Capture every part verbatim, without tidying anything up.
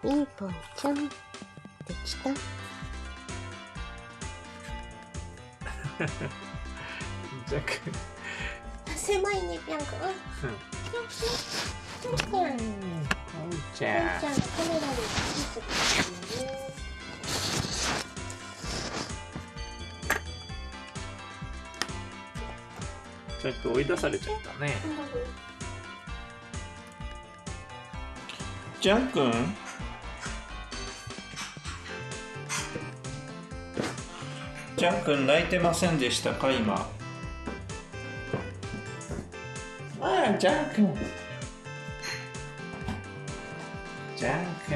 いいぽんちゃん、できた。 ジャック。 狭いね、ぴゃんくん。ぴゃんぴゃん。ぴゃんぴゃん。ぴゃんちゃん、カメラで写ってくれるよね。 ジャック追い出されちゃったね。ジャン君。ジャン君泣いてませんでしたか今。ああ、ジャン君。ジャン君。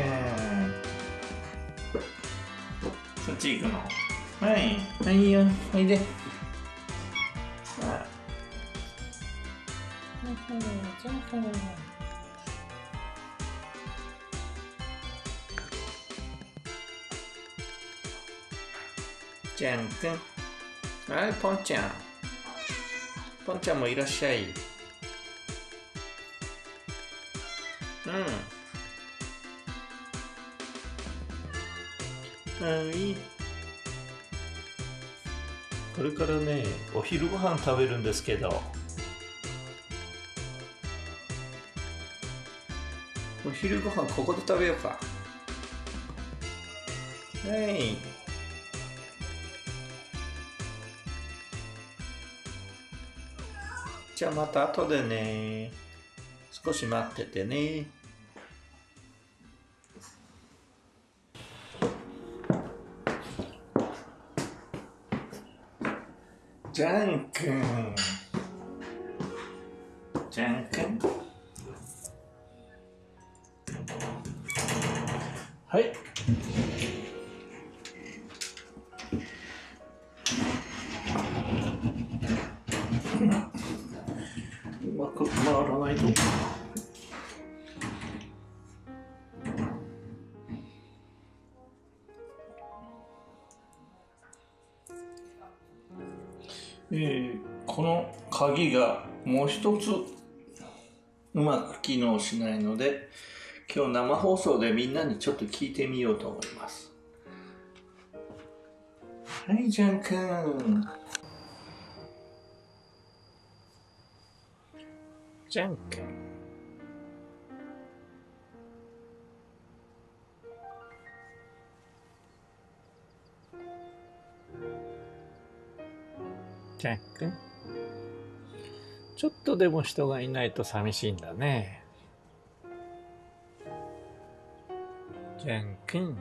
そっち行くの。はい、はいよ、おいで。ああ。ジャン君。ジャン君。はい、ポンちゃん。ポンちゃんもいらっしゃい。うん。はい。これからね、お昼ご飯食べるんですけど。お昼ご飯ここで食べようか。はい。じゃあまた後でね。少し待っててね。ジャン君。ジャン君。はい。うまく回らないと。えー、この鍵がもう一つうまく機能しないので、今日生放送でみんなにちょっと聞いてみようと思います。はい、ジャン君。ジャン君。ジャン君。ちょっとでも人がいないと寂しいんだね。ジャン君。